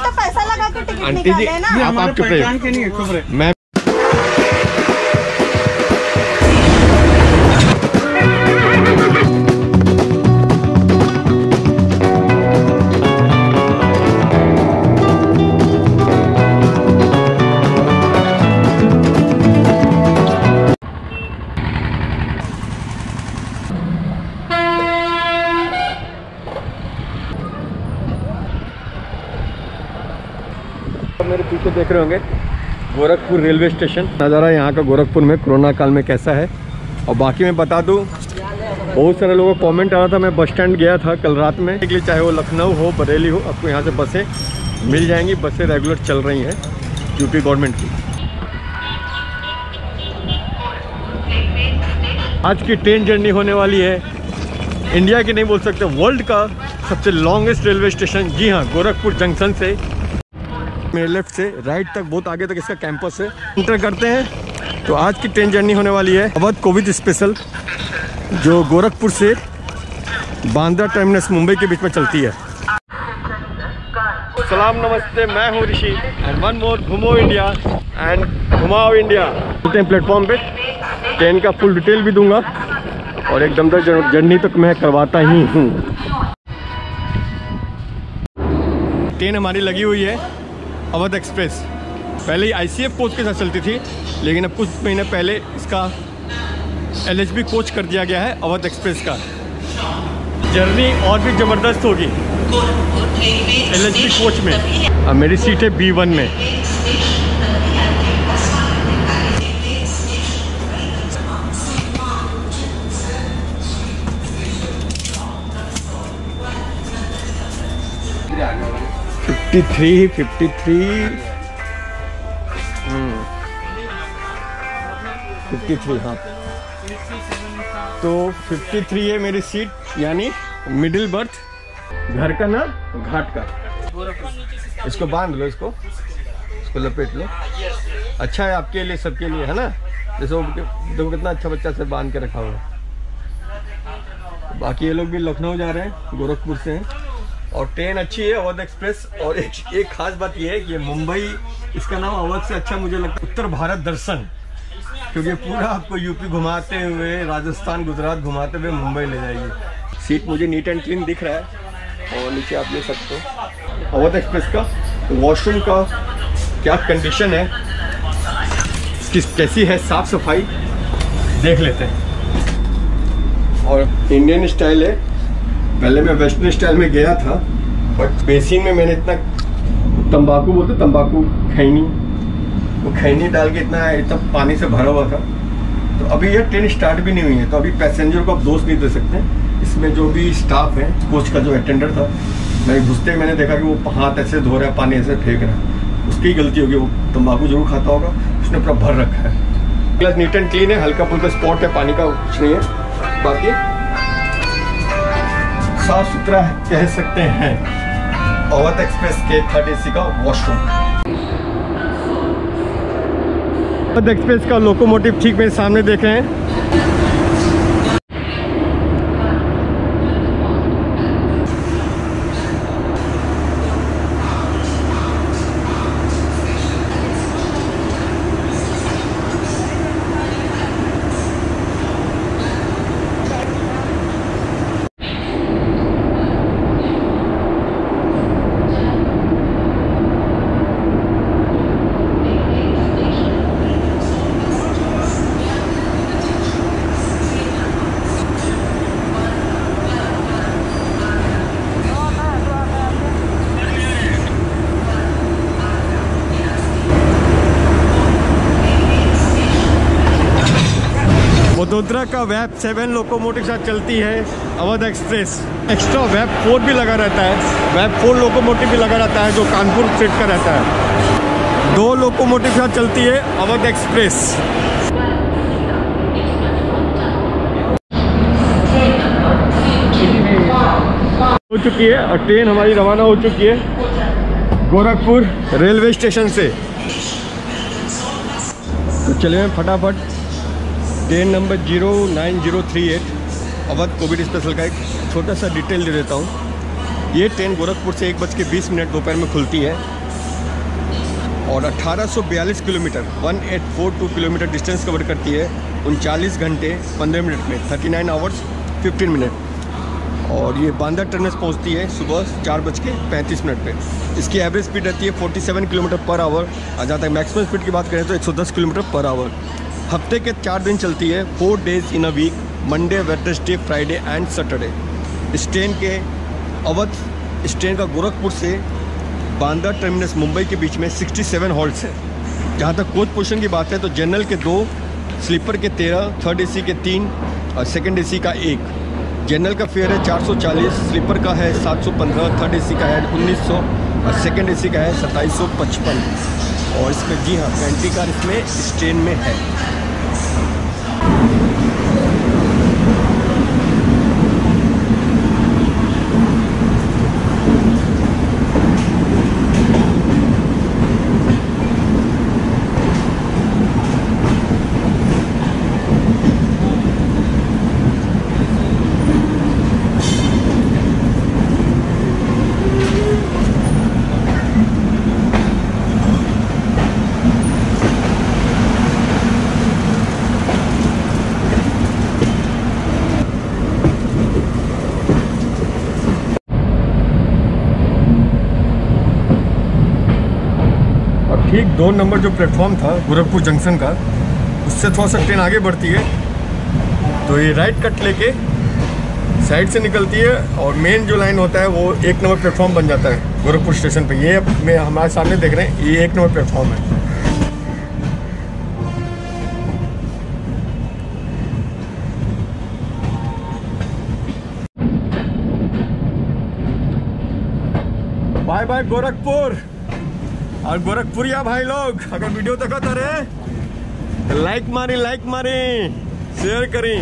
तो पैसा लगा के टिकट आंटी जी, निकाले ना। आप आपके पहचान के नहीं है, खबर है। मैं मेरे पीछे देख रहे होंगे गोरखपुर रेलवे स्टेशन नज़ारा यहाँ का गोरखपुर में कोरोना काल में कैसा है। और बाकी मैं बता दूँ, बहुत सारे लोगों का कमेंट आ रहा था। मैं बस स्टैंड गया था कल रात में, इसलिए चाहे वो लखनऊ हो बरेली हो, आपको यहाँ से बसें मिल जाएंगी। बसें रेगुलर चल रही हैं यूपी गवर्नमेंट की। आज की ट्रेन जर्नी होने वाली है इंडिया की नहीं बोल सकते, वर्ल्ड का सबसे लॉन्गेस्ट रेलवे स्टेशन। जी हाँ, गोरखपुर जंक्शन से मेरे लेफ्ट से राइट तक, बहुत आगे तक इसका कैंपस है। एंटर करते हैं तो आज की ट्रेन जर्नी होने वाली है अवध कोविड स्पेशल, जो गोरखपुर से बांद्रा टर्मिनस मुंबई के बीच में चलती है। सलाम नमस्ते, मैं हूँ ऋषि एंड वन मोर घुमो इंडिया एंड घुमाओ इंडिया। चलते हैं प्लेटफॉर्म पे, ट्रेन का फुल डिटेल भी दूंगा और एक दमदार जर्नी तक मैं करवाता ही हूँ। ट्रेन हमारी लगी हुई है अवध एक्सप्रेस। पहले ही ICF कोच के साथ चलती थी, लेकिन अब कुछ महीने पहले इसका LHB कोच कर दिया गया है अवध एक्सप्रेस का। जर्नी और भी ज़बरदस्त होगी LHB कोच में। अब मेरी सीट है B1 में। फिफ्टी थ्री हाँ, तो 53 है मेरी सीट, यानी मिडिल बर्थ। घर का ना घाट का। इसको बांध लो, इसको लपेट लो। अच्छा है आपके लिए, सबके लिए, है ना। जैसे देखो कितना अच्छा बच्चा से बांध के रखा हुआ है। बाकी ये लोग भी लखनऊ जा रहे हैं, गोरखपुर से हैं। और ट्रेन अच्छी है अवध एक्सप्रेस। और एक खास बात ये है कि मुंबई, इसका नाम अवध से अच्छा मुझे लगता है उत्तर भारत दर्शन, क्योंकि पूरा आपको यूपी घुमाते हुए, राजस्थान गुजरात घुमाते हुए मुंबई ले जाएगी। सीट मुझे नीट एंड क्लीन दिख रहा है और नीचे आप ले सकते हो। अवध एक्सप्रेस का वॉशरूम का क्या कंडीशन है, कैसी है साफ सफाई, देख लेते हैं। और इंडियन स्टाइल है। पहले मैं वेस्टर्न स्टाइल में गया था, बट बेसिन में मैंने इतना तंबाकू बोलते, तंबाकू खैनी, वो खैनी डाल के इतना पानी से भरा हुआ था। तो अभी ये ट्रेन स्टार्ट भी नहीं हुई है, तो अभी पैसेंजर को आप दोष नहीं दे सकते। इसमें जो भी स्टाफ है, कोच का जो अटेंडर था, मैं घुसते मैंने देखा कि वो हाथ ऐसे धो रहा है, पानी ऐसे फेंक रहा है। उसकी गलती होगी, वो तंबाकू जरूर खाता होगा, उसने पूरा भर रखा है। प्लस नीट एंड क्लीन है, हल्का फुल्का स्पॉट है, पानी का कुछ नहीं है। बाकी साफ सुथरा कह सकते हैं अवध एक्सप्रेस के 30C का वॉशरूम। अवध एक्सप्रेस का लोकोमोटिव ठीक मेरे सामने देखे हैं। वडोदरा का वैप 7 लोकोमोटिव साथ चलती है अवध एक्सप्रेस। एक्स्ट्रा वैप 4 भी लगा रहता है, वैप 4 लोकोमोटिव भी लगा रहता है, जो कानपुर सेट का रहता है। 2 लोकोमोटिव साथ चलती है अवध एक्सप्रेस। हो चुकी है और ट्रेन हमारी रवाना हो चुकी है गोरखपुर रेलवे स्टेशन से। तो चलिए फटाफट train number 09038 Awadh Covid special का एक छोटा सा डिटेल दे देता हूँ। ये ट्रेन गोरखपुर से 1:20 दोपहर में खुलती है और 1842 किलोमीटर 1842 किलोमीटर डिस्टेंस कवर करती है 39 घंटे 15 मिनट में, 39 आवर्स 15 मिनट। और ये बांदा टर्मिनस पहुंचती है सुबह 4:35 पे। इसकी एवरेज स्पीड रहती है 47 किलोमीटर पर आवर। और जहाँ तक मैक्सिमम स्पीड की बात करें तो 110 किलोमीटर पर आवर। हफ्ते के 4 दिन चलती है, 4 days in a week, Monday, Wednesday, Friday and Saturday. इस ट्रेन के अवध, इस ट्रेन का गोरखपुर से बांदा टर्मिनस मुंबई के बीच में 67 हॉल्ट्स है। जहाँ तक कोच पोजीशन की बात है तो जनरल के 2, स्लीपर के 13, थर्ड एसी के 3 और सेकंड एसी का 1। जनरल का फेयर है 440, स्लीपर का है 715, थर्ड एसी का है 1900 और सेकंड एसी का है 2755। और इसमें जी हाँ, पेंट्री कार इसमें इस ट्रेन में है। ठीक 2 नंबर जो प्लेटफॉर्म था गोरखपुर जंक्शन का, उससे थोड़ा सा ट्रेन आगे बढ़ती है तो ये राइट कट लेके साइड से निकलती है और मेन जो लाइन होता है वो 1 नंबर प्लेटफॉर्म बन जाता है गोरखपुर स्टेशन पे। ये मैं हमारे सामने देख रहे हैं, ये 1 नंबर प्लेटफॉर्म है। Bye bye Gorakhpur. और गोरखपुरिया भाई लोग अगर वीडियो तक रहे लाइक मारी शेयर करी।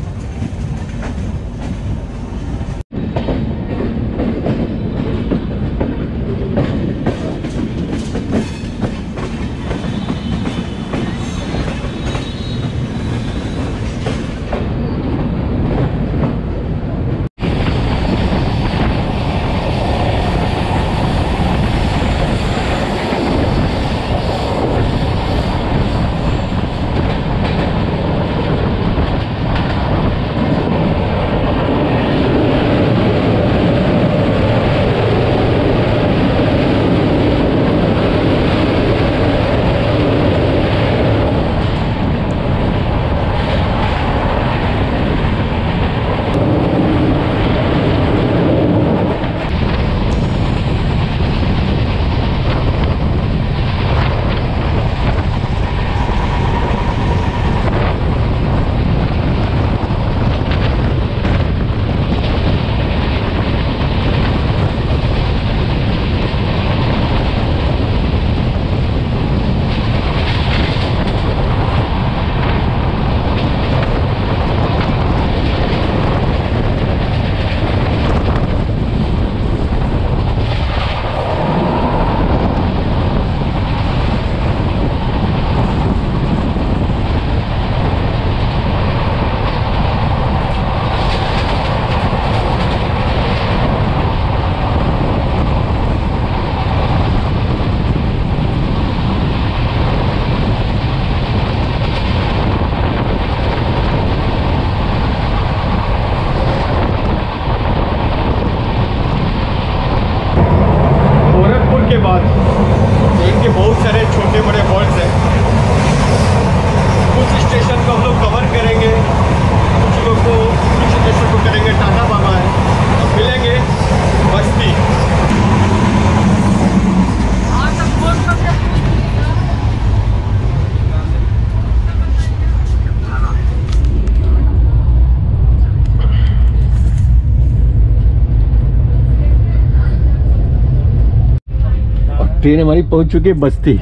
ट्रेन हमारी पहुंच चुकी है बस्ती।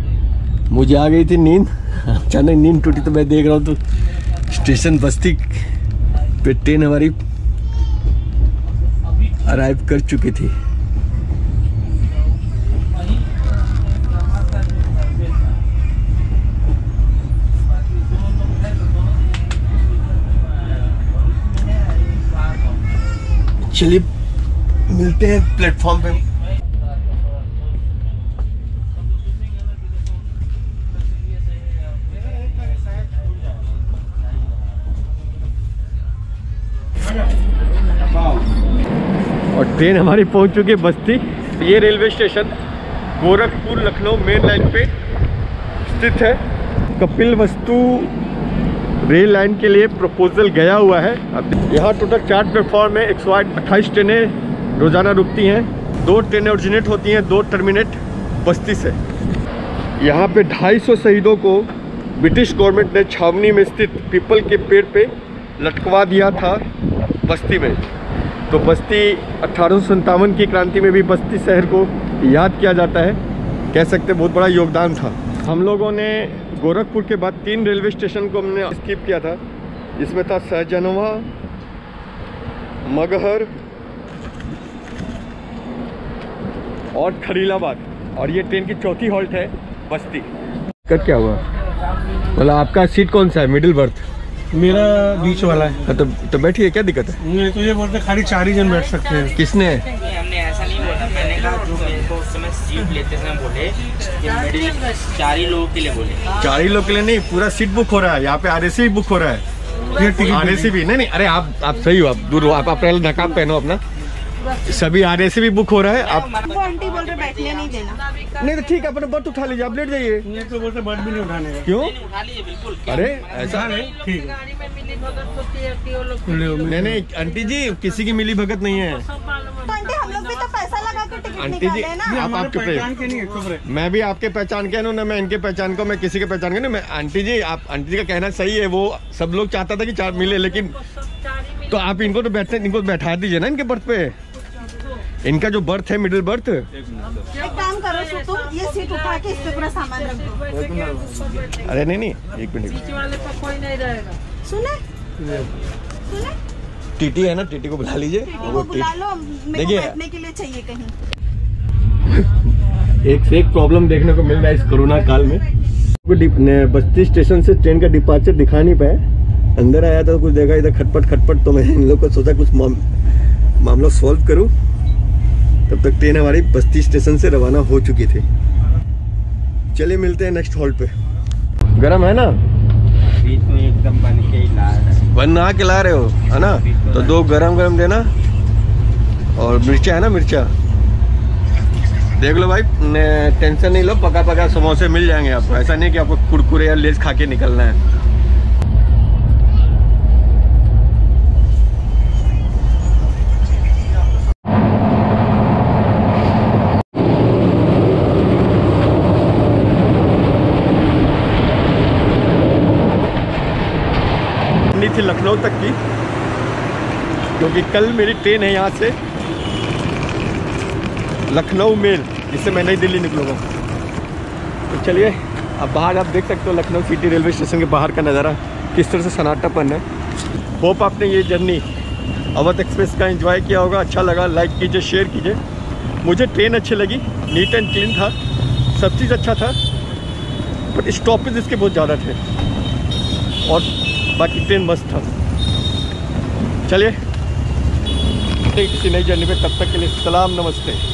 मुझे आ गई थी नींद, अचानक नींद टूटी तो मैं देख रहा हूँ तो स्टेशन बस्ती पे ट्रेन हमारी अराइव कर चुकी थी। चलिए मिलते हैं प्लेटफॉर्म पे। और ट्रेन हमारी पहुंच चुकी है बस्ती। ये railway station Gorakhpur Lucknow main line पे स्थित है। कपिल वस्तु रेल लाइन के लिए प्रपोजल गया हुआ है। अब यहाँ टोटल 4 प्लेटफॉर्म में 128 ट्रेनें रोजाना रुकती हैं। 2 ट्रेनें ओरिजिनेट होती हैं, 2 टर्मिनेट बस्ती से। यहाँ पे 250 शहीदों को ब्रिटिश गवर्नमेंट ने छावनी में स्थित पीपल के पेड़ पे लटकवा दिया था बस्ती में। तो बस्ती 1857 की क्रांति में भी बस्ती शहर को याद किया जाता है। कह सकते बहुत बड़ा योगदान था। हम लोगों ने गोरखपुर के बाद 3 रेलवे स्टेशन को हमने स्किप किया था। इसमें था सहजनवा, मगहर और खलीलाबाद। और ये ट्रेन की चौथी हॉल्ट है बस्ती। दिक्कत क्या हुआ? मतलब आपका सीट कौन सा है? Middle berth? मेरा बीच वाला है। तो बैठिए, क्या दिक्कत है? नहीं तो ये बोलते खाली 4 ही जन बैठ सकते हैं। किसने? हमने ऐसा नहीं बोला। मैंने कहा जो मेरे को उस समय सीट लेते समय बोले कि 4 ही लोगों के लिए बोले। 4 ही लोग के लिए नहीं, पूरा सीट बुक हो रहा है। यहाँ पे आरएसी बुक हो रहा है। आरएसी भी नहीं, अरे आप सही हो, आप दूर हो। आप पहले नकाब पहनो अपना। सभी आरएसी भी बुक हो रहा है। आप वो आंटी बोल रहे बैठने नहीं देना। नहीं तो ठीक है, अपना बर्थ उठा लीजिए, आप लेट जाइए। नहीं तो बोलते बर्थ भी नहीं उठाने का। क्यों? उठा लीजिए बिल्कुल। अरे ऐसा नहीं, ठीक है। नहीं आंटी जी, किसी की मिली भगत नहीं है। तो आंटी हम लोग भी तो पैसा लगा के टिकट आंटी जी, निकाले हैं ना। आप आपके पहचान के नहीं है, चुप रहे। मैं भी आपके पहचान के ना, मैं इनके पहचान को, मैं किसी के पहचान के नहीं। मैं आंटी जी, आप आंटी जी का कहना सही है। वो सब लोग चाहता था कि 4 मिले, लेकिन तो आप इनको तो इनको बैठा दीजिए ना इनके बर्थ पे। इनका जो बर्थ है मिडिल बर्थ। एक काम करो तुम, ये सीट उठा के इस पे पूरा सामान रख दो। अरे नहीं, एक मिनट। सुने सुने, टीटी है ना, टीटी को बुला लीजिए। टीटी को बुला लो, मेरे को बैठने के लिए चाहिए कहीं। एक से एक प्रॉब्लम देखने को मिल रहा है इस कोरोना काल में। बस्ती स्टेशन से ट्रेन का डिपार्चर दिखा नहीं पाए। अंदर आया तो कुछ देखा इधर खटपट। तो मैंने इन लोग को सोचा कुछ मामला सॉल्व करूं। तब तक ट्रेन हमारी बस्ती स्टेशन से रवाना हो चुकी थी। चलिए मिलते हैं नेक्स्ट हॉल्ट पे। गरम है ना? बीच में एकदम बन के ला रहे हो है ना? तो 2 गरम देना। और मिर्चा है ना, मिर्चा देख लो भाई। टेंशन नहीं लो, पका समोसे मिल जाएंगे आपको। ऐसा नहीं कि आपको कुरकुरे या लेस खा के निकलना है। थी लखनऊ तक की, क्योंकि कल मेरी ट्रेन है यहाँ से लखनऊ मेल, जिससे मैं नई दिल्ली निकलूँगा। तो चलिए अब बाहर आप देख सकते हो लखनऊ सिटी रेलवे स्टेशन के बाहर का नज़ारा किस तरह से सन्नाटापन है। होप आपने ये जर्नी अवध एक्सप्रेस का एंजॉय किया होगा। अच्छा लगा लाइक कीजिए, शेयर कीजिए। मुझे ट्रेन अच्छी लगी, नीट एंड क्लीन था, सब चीज़ अच्छा था, बट स्टॉपेज इसके बहुत ज़्यादा थे और बाकी ट्रेन मस्त था। चलिए किसी नई जर्नी पे, तब तक के लिए सलाम, नमस्ते।